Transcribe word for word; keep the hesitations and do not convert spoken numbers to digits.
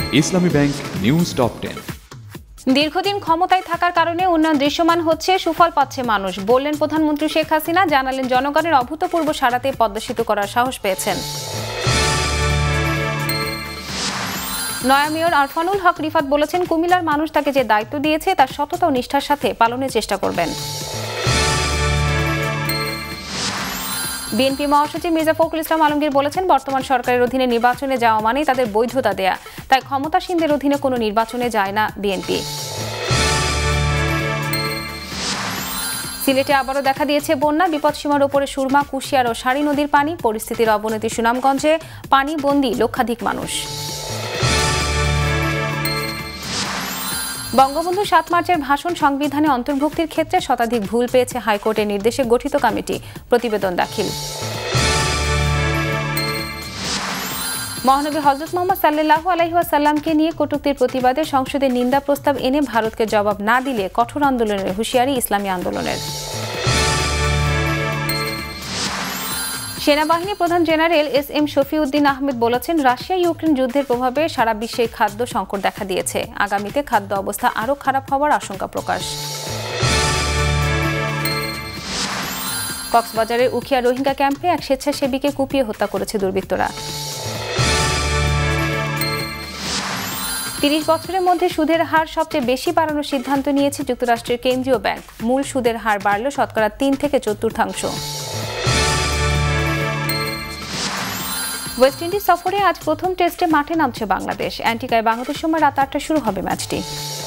ইসলামী bank news top ten. দীর্ঘদিন ক্ষমতায় থাকার কারণে উন্নয়ন দৃশ্যমান হচ্ছে, সুফল পাচ্ছে মানুষ, বললেন প্রধানমন্ত্রী শেখ হাসিনা। জানালেন জনগণের অভূতপূর্ব সাড়াতে পদ্মা সেতু করার সাহস পেয়েছেন। নয়া মেয়র আরফানুল হক রিফাত বলেছেন, কুমিল্লার মানুষ তাকে যে দায়িত্ব দিয়েছে তার সততা ও নিষ্ঠার সাথে পালনের চেষ্টা করবেন। বিএনপি মহাসচিব মির্জা ফখরুল ইসলাম আলমগীর বলেছেন, বর্তমান সরকারের অধীনে নির্বাচনে যাওয়া মানেই তাদের বৈধতা দেয়া, তাই ক্ষমতাসীনদের অধীনে কোনো নির্বাচনে যায় না বিএনপি। সিলেটে আবারও দেখা দিয়েছে বন্যা, বিপদসীমার উপরে সুরমা, কুশিয়ার ও সারি নদীর পানি। পরিস্থিতির অবনতি সুনামগঞ্জে, পানি বন্দী লক্ষাধিক মানুষ। বঙ্গবন্ধু সাত মার্চের ভাষণ সংবিধানে অন্তর্ভুক্তির ক্ষেত্রে শতাধিক ভুল পেয়েছে হাইকোর্টের নির্দেশে গঠিত কমিটি, প্রতিবেদন দাখিল। মহানবী হযরত মুহাম্মদ সাল্লাল্লাহু আলাইহি ওয়াসাল্লামকে নিয়ে কটূক্তির প্রতিবাদে সংসদে নিন্দা প্রস্তাব এনে ভারতকে জবাব না দিলে কঠোর আন্দোলনের হুঁশিয়ারি ইসলামী আন্দোলনের। সেনাবাহিনী প্রধান general S M Shafiuddin Ahmed বলেছেন, রাশিয়া ইউক্রেন যুদ্ধের প্রভাবে সারা বিশ্বে খাদ্য সংকট দেখা দিয়েছে। আগামীতে খাদ্য অবস্থা আরও খারাপ হওয়ার আশঙ্কা প্রকাশ। কক্সবাজারের উখিয়া রোহিঙ্গা ক্যাম্পে এক স্বেচ্ছাসেবীকে কুপিয়ে হত্যা করেছে দুর্বৃত্তরা। তিরিশ বছরের মধ্যে সুদের হার সবচেয়ে বেশি বাড়ানোর সিদ্ধান্ত নিয়েছে যুক্তরাষ্ট্রের কেন্দ্রীয় ব্যাংক। মূল সুদের হার বাড়ল শতকরা তিন থেকে চতুর্থাংশ। ওয়েস্ট ইন্ডিজ সফরে আজ প্রথম টেস্টে মাঠে নামছে বাংলাদেশ। অ্যান্টিগায় বাংলাদেশ সময় রাত আটটায় শুরু হবে ম্যাচটি।